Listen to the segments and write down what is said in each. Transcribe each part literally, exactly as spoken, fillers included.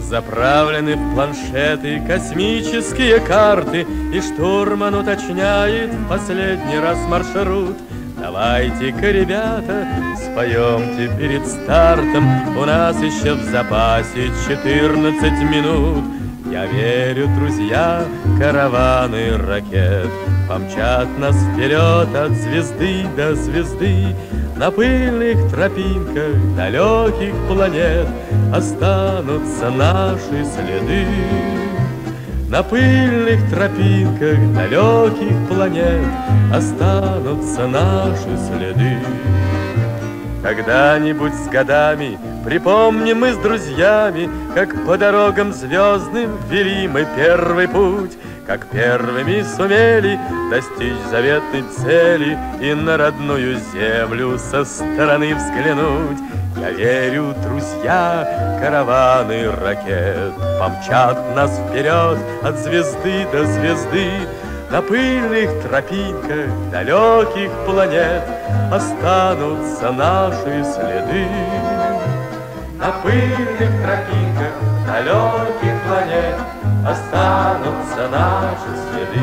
Заправлены в планшеты космические карты, и штурман уточняет в последний раз маршрут. Давайте-ка, ребята, споемте перед стартом, у нас еще в запасе четырнадцать минут. Я верю, друзья, караваны ракет помчат нас вперед от звезды до звезды. На пыльных тропинках далеких планет останутся наши следы. На пыльных тропинках далеких планет останутся наши следы. Когда-нибудь с годами припомним мы с друзьями, как по дорогам звездным вели мы первый путь, как первыми сумели достичь заветной цели и на родную землю со стороны взглянуть. Я верю, друзья, караваны ракет помчат нас вперед от звезды до звезды. На пыльных тропинках далеких планет останутся наши следы. На пыльных тропинках далеких планет останутся наши следы.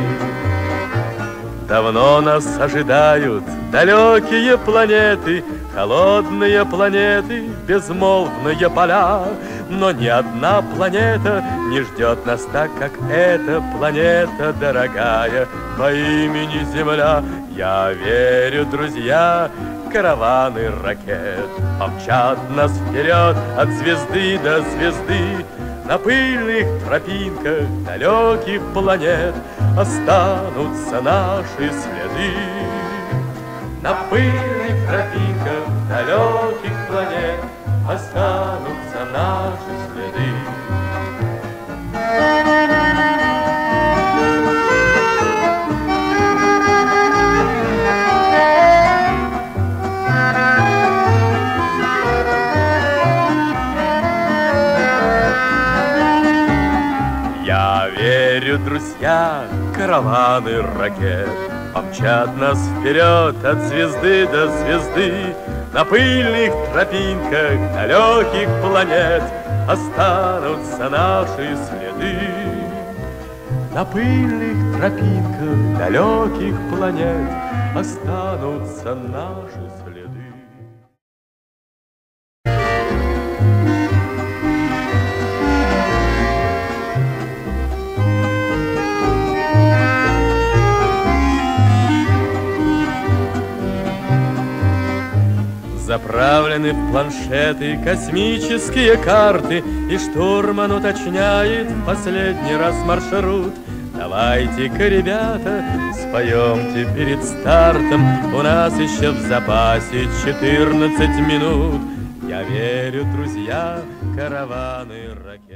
Давно нас ожидают далекие планеты, холодные планеты, безмолвные поля. Но ни одна планета не ждет нас так, как эта планета дорогая по имени Земля. Я верю, друзья, караваны ракет помчат нас вперед от звезды до звезды. На пыльных тропинках далеких планет останутся наши следы. На пыльных тропинках далеких планет останутся наши следы. Я верю, друзья, караваны ракет помчат нас вперед от звезды до звезды. На пыльных тропинках далеких планет останутся наши следы. На пыльных тропинках далеких планет останутся наши следы. Заправлены в планшеты космические карты, и штурман уточняет в последний раз маршрут. Давайте-ка, ребята, споемте перед стартом, у нас еще в запасе четырнадцать минут. Я верю, друзья, караваны ракет